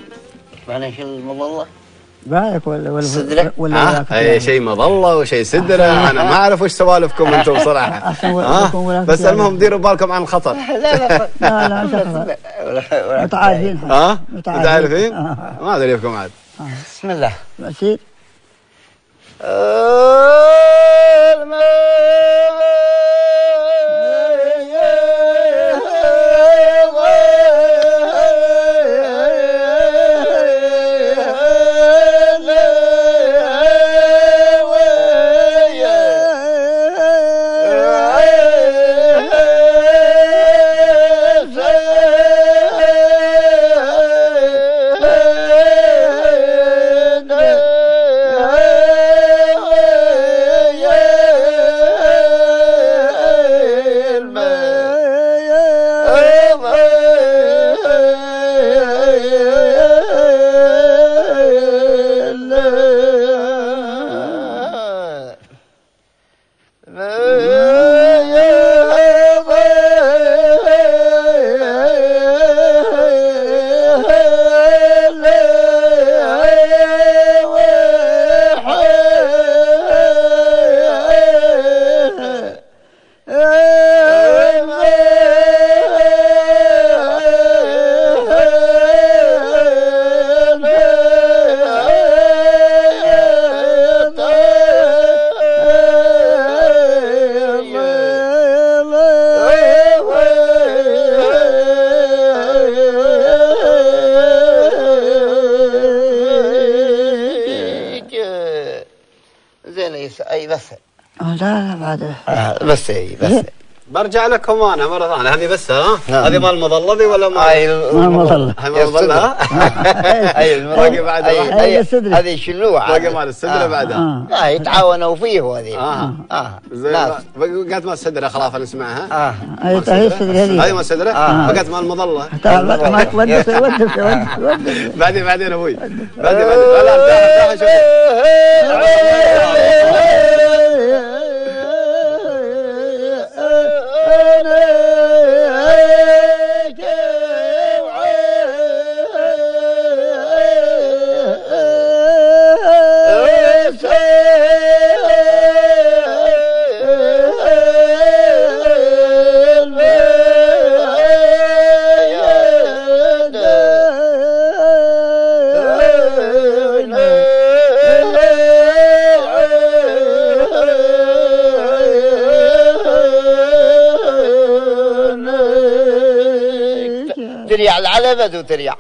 معنى شو المظلة؟ بايك ولا سدرة؟ ولا اي شيء مظله وشيء سدره. انا ما اعرف وش سوالفكم انتم بصراحه. بس المهم ديروا بالكم عن الخطر. لا لا متعارفين. متعارفين؟ ما ادري فيكم عاد. بسم الله. ماشي. اي بس لا بعد بس برجع لكم انا مره ثانيه. هذه بس هذه مال المظله ذي ولا ما المظله؟ هاي مال المظله. اي باقي بعدها هذه شنوع باقي مال السدره بعدها. يتعاونوا فيه هذه. بقت مال السدره خلاص نسمعها. هي السدره هذه مال السدره. بقت مال المظله. بعدين ابوي بعدين لا تريع العلبة وتريع.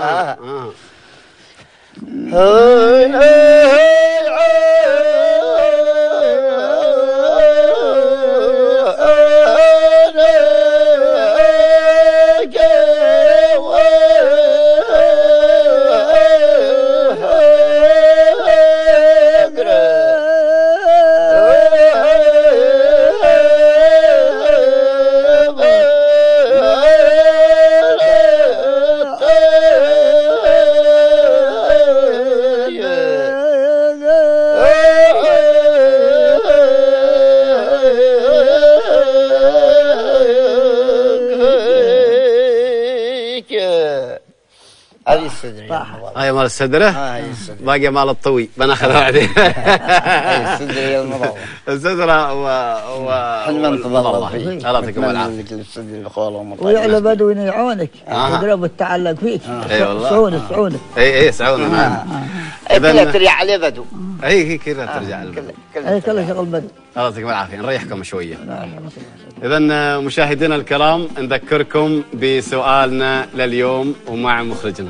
هذه السدرة. هاي مال السدرة؟ باقي مال الطوي بناخذها بعدين. هاي السدرة هي المظلة. السدرة حلم تظل فيه. الله يعطيكم العافية. ويعلى بدوي يعونك تضرب وتتعلق فيك. اي والله. سعونك. اي سعونك. كلها ترجع على بدو. اي كلها ترجع على بدو. كلها شغل بدو. الله يعطيكم العافية. نريحكم شوية. إذا مشاهدينا الكرام نذكركم بسؤالنا لليوم ومع مخرجنا.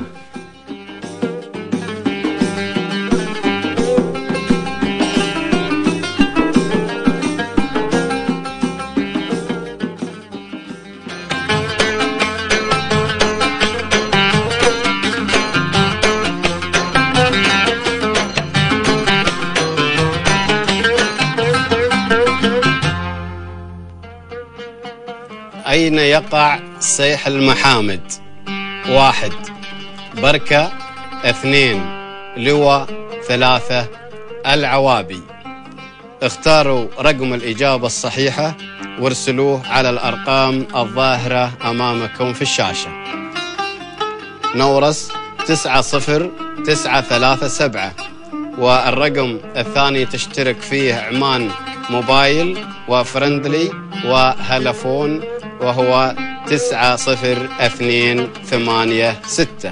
أين يقع سيح المحامد؟ 1 بركة، 2 لواء، 3 العوابي. اختاروا رقم الإجابة الصحيحة وارسلوه على الأرقام الظاهرة أمامكم في الشاشة. نورس 90-937. والرقم الثاني تشترك فيه عمان موبايل وفرندلي وهلفون، وهو 90286.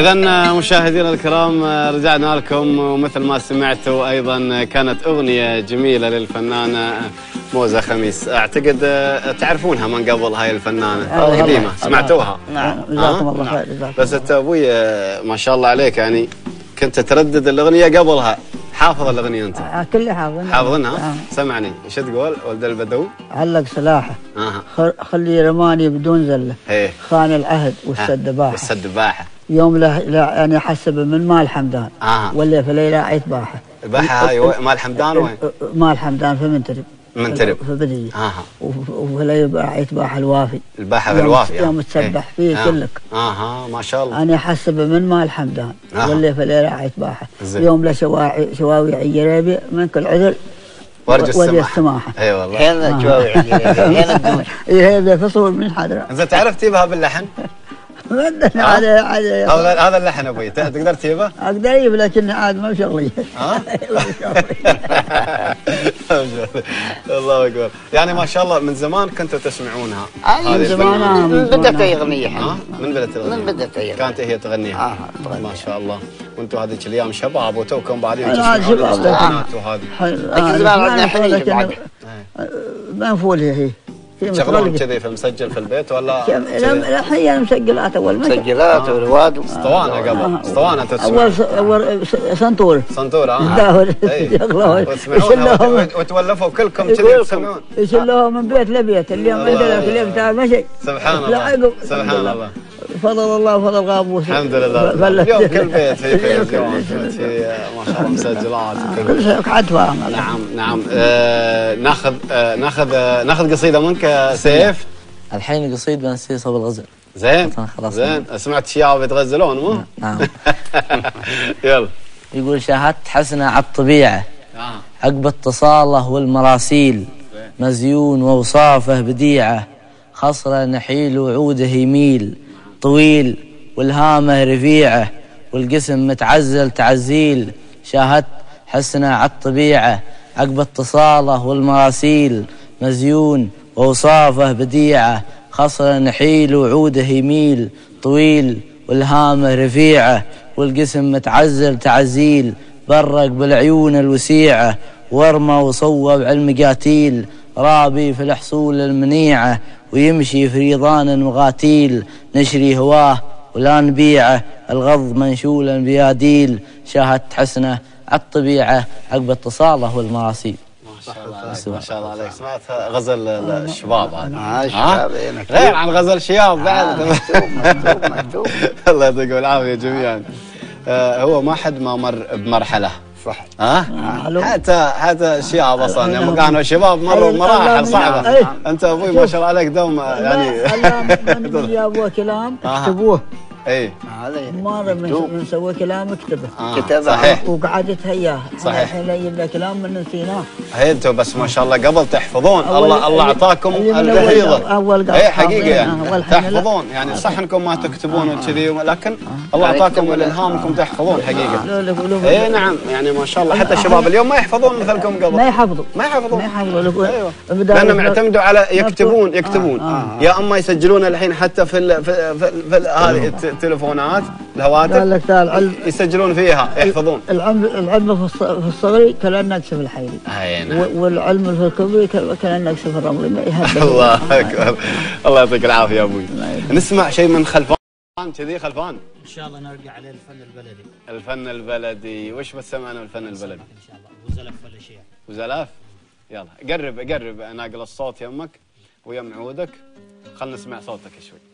إذا مشاهدينا الكرام رجعنا لكم، ومثل ما سمعتوا أيضا كانت أغنية جميلة للفنانة موزة خميس. أعتقد تعرفونها من قبل، هاي الفنانة قديمة، سمعتوها؟ نعم جزاكم الله خير. بس أنت أبوي ما شاء الله عليك، يعني كنت تردد الأغنية قبلها، حافظ الأغنية أنت؟ كلها حافظينها. حافظينها؟ سمعني ايش تقول ولد البدو؟ علق سلاحه خلي رماني بدون زله، خان العهد والسدباحه والسدباحه يوم لا يعني حسب من مال حمدان ولا في ليله عيت باحه. الباحه هاي مال حمدان وين؟ مال حمدان في منترب في بديه. وفي ليله عيت باحه الوافي. الباحه في الوافي يوم تسبح فيه كلك. ما شاء الله. انا حسب من مال حمدان ولا في ليله عيت باحه. يوم لا شواوي عيرابي من كل عذر ورد السماحه. اي والله. هنا شواوي عيرابي هنا الدور. هذا فصول من حضره. انت تعرف تجيبها باللحن؟ هذا اللحن ابوي تقدر تجيبه؟ اقدر اجيب لكن عاد ما شغلي. الله اكبر. يعني ما شاء الله من زمان كنتوا تسمعونها. من زمان من بدأت اغنيه. من بدأت اغنيه؟ من بدأت اغنيه كانت هي تغنيها. ما شاء الله. وانتم هذيك الايام شباب وتوكم بعدين تسمعون الاسطوانات وهذه. زمان عندنا حنين منفول هي. تشغلون كذي في مسجل في البيت ولا؟ لا الحين مسجلات اول مسجلات ورواد اسطوانه قبل اسطوانه تسمعون اول سنتور وتسمعونها وتولفوا كلكم كذي تسمعون يشلوها من بيت لبيت اليوم عندنا في اليوم تعال مشي سبحان الله سبحان الله فضل الله وفضل غابوس الحمد لله اليوم كل بيت في تلفزيون في ما شاء الله مسجلات كل شيء قاعد فاهم. نعم ناخذ قصيده منك سيف. الحين قصيد بنسي صوب الغزل. زين سمعت شياب بتغزلون مو؟ نعم. يلا. يقول شاهدت حسنة على الطبيعة عقب اتصاله والمراسيل مزيون ووصافه بديعة خصره نحيل وعوده يميل طويل والهامه رفيعه والقسم متعزل تعزيل. شاهدت حسنه على الطبيعه عقب اتصاله والمراسيل مزيون ووصافه بديعه خصره نحيل وعوده يميل طويل والهامه رفيعه والقسم متعزل تعزيل. برق بالعيون الوسيعه ورمى وصوب على المقاتيل رابي في الحصول المنيعه ويمشي في ريضان وغاتيل نشري هواه ولا نبيعه الغض منشولا بياديل. شاهدت حسنه على الطبيعه عقب اتصاله والمراسيل. ما شاء الله عليك. سمعت غزل الشباب هذا؟ الشباب غير عن غزل الشياب بعد. مكتوب. الله يعطيكم العافيه جميعا. هو ما حد ما مر بمرحله صح. حتى الشياب اصلا لما كانوا شباب مروا مراحل صعبه. انت ابوي ما شاء الله عليك دوم يعني. من جابوا كلام اكتبوه. اي مرة من سوى كلام كتبه صحيح وقعدت هياه صحيح. الحين يجيب له كلام من نسيناه. هي انتم بس ما شاء الله قبل تحفظون. الله اعطاكم الحفيظه. اي حقيقه يعني تحفظون يعني صح انكم ما تكتبون وكذي لكن الله اعطاكم الالهام انكم تحفظون حقيقه. اي نعم يعني ما شاء الله. حتى الشباب اليوم ما يحفظون مثلكم قبل. ما يحفظون ايوه لانهم اعتمدوا على يكتبون يا اما يسجلون الحين حتى في هذه التلفونات الهواتف يسجلون فيها يحفظون. العلم في الصغري كالنقص في الحيري. والعلم في الكبري كالنقص في الرملي. ما يهبل. الله اكبر. الله يعطيك العافيه يا ابوي. نسمع شيء من خلفان كذي. خلفان ان شاء الله نرجع على الفن البلدي. الفن البلدي وش بتسمعنا الفن البلدي؟ ان شاء الله وزلف ولا شيء. وزلاف. يلا قرب ناقل الصوت يمك ويم عودك. خلنا نسمع صوتك شوي.